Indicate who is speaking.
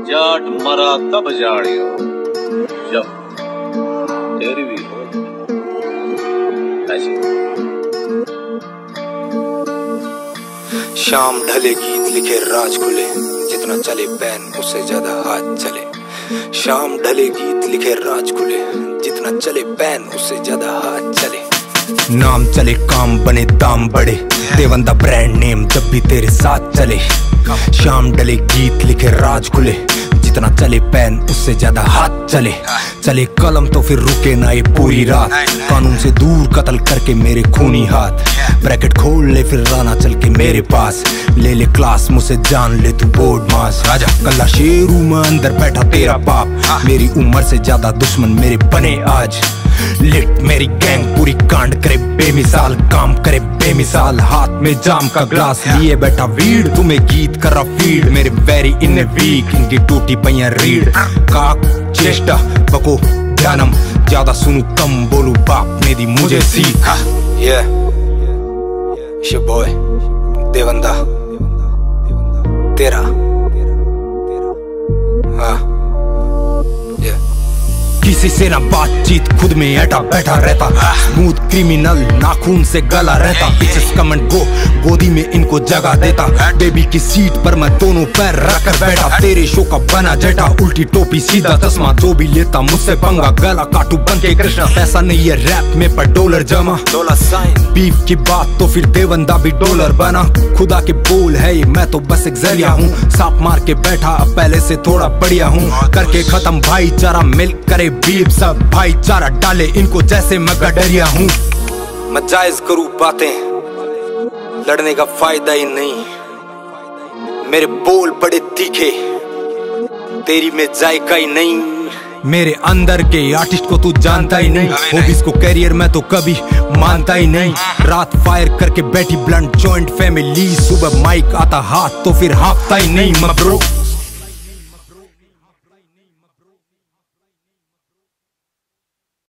Speaker 1: जाट मरा तब जाड़ियो जब तेरी भी हो ऐसी।
Speaker 2: शाम ढले गीत लिखे राज खुले, जितना चले पैन उससे ज्यादा हाथ चले। शाम ढले गीत लिखे राज खुले, जितना चले पैन उससे ज्यादा हाथ चले। नाम चले काम बने दाम बढ़े, देवंदा ब्रांड नेम जब भी तेरे साथ चले। शाम ढले गीत लिखे राज खुले, जितना चले पैन उससे ज्यादा हाथ चले। चले कलम तो फिर रुके ना ये पूरी रात, कानून से दूर कत्ल करके मेरे खूनी हाथ। ब्रैकेट खोल ले फिर राना चल के मेरे पास, ले ले क्लास मुझसे जान ले तू बोर्ड मास। राजा कल्ला शेरू में अंदर बैठा तेरा बाप, मेरी उम्र से ज्यादा दुश्मन मेरे बने आज। लिट मेरी गैंग पूरी कांड करे बेमिसाल, काम करे बेमिसाल। हाथ में जाम का ग्लास लिए बैठा वीड, तुम्हें गीत कर रहा फीड। मेरे वेरी इन वीक, इनकी टूटी पैया रीड। काक चेष्टा बको ध्यानम, ज्यादा सुनू कम बोलू बाप ने दी मुझे सीख। बॉय देवंदा तेरा किसी से ना बातचीत, खुद में ऐटा बैठा रहता। स्मूथ क्रिमिनल नाखून से गला रहता। पिचेस कमेंट गो गोदी में इनको जगह देता। बेबी की सीट पर मैं दोनों पैर रखकर बैठा। तेरे शो का बना जटा, उल्टी टोपी सीधा चश्मा। जो भी लेता मुझसे पंगा गला काटू बन के कृष्णा। पैसा नहीं है रैप में पर डॉलर जमा, डॉलर साइन। बीफ की बात तो फिर देवंदा भी डॉलर बना। खुदा के बोल है ये, मैं तो बस एक जरिया हूँ। सांप मार के बैठा अब पहले से थोड़ा बढ़िया हूँ। करके खत्म भाईचारा मिल करे बीफ, सब भाईचारा डाले इनको जैसे मैं गडरिया हूँ। मैं जायज करूँ बातें, लड़ने का फायदा ही नहीं। मेरे बोल बड़े तीखे, तेरी में जायका ही नहीं। मेरे अंदर के आर्टिस्ट को तू जानता ही नहीं। हॉबीज को कैरियर में तो कभी मानता ही नहीं। रात फायर करके बैठी ब्लंट जॉइंट फैमिली, सुबह माइक आता हाथ तो फिर हाँफता ही नहीं। मैं ब्रो